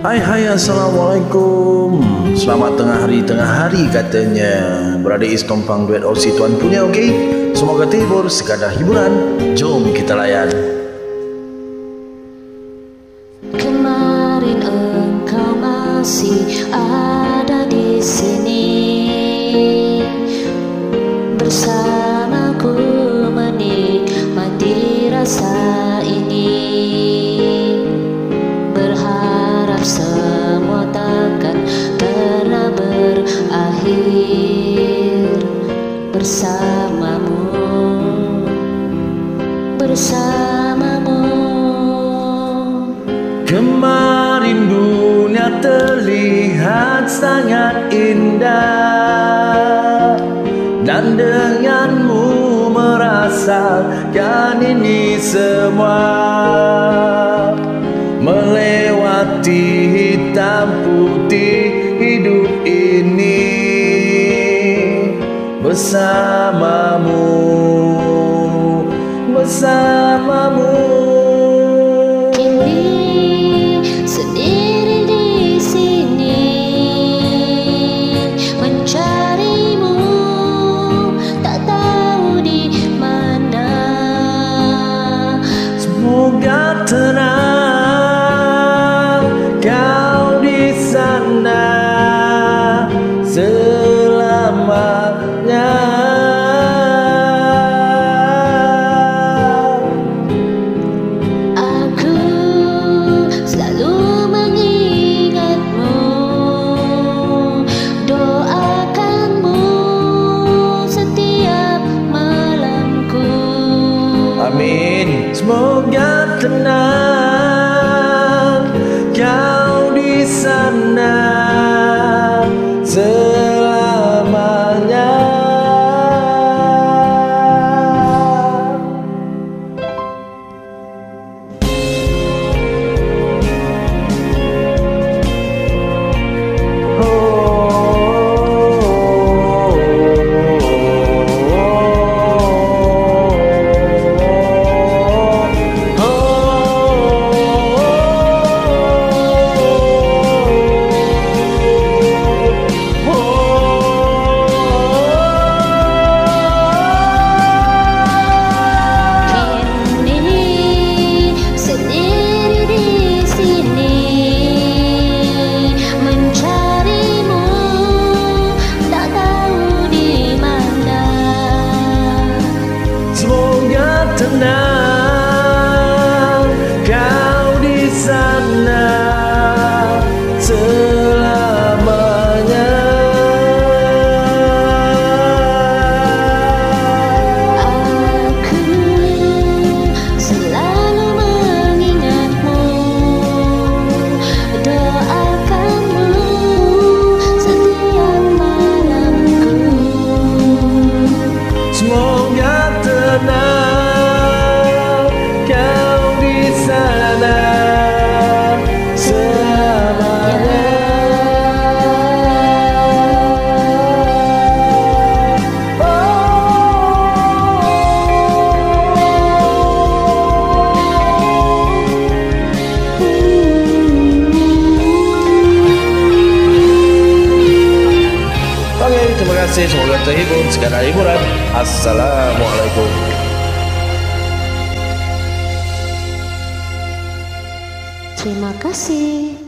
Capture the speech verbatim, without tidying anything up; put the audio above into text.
Hai hai assalamualaikum. Selamat tengah hari tengah hari katanya. Berada is kompang duet O C tuan punya, oke okay? Semoga terhibur, sekadar hiburan. Jom kita layan. Kemarin engkau masih ada di sini, bersamaku menikmati rasa ini. Berharap semua takkan pernah berakhir bersamamu, bersamamu. Kemarin dunia terlihat sangat indah, dan denganmu merasakan ini semua. Melewati hitam putih hidup ini bersamamu, bersamamu. Kini sendiri di sini mencarimu, tak tahu di mana. Semoga tenang kau di sana selamanya. Aku selalu mengingatmu, doakanmu setiap malamku. Amin. Semoga tenang kau di sana selamanya. Tenang kau di sana selamanya. Aku selalu mengingatmu, doakanmu setiap malamku. Semoga tenang terima kasih, semoga terhibur, sekadar hiburan. Assalamualaikum. Terima kasih.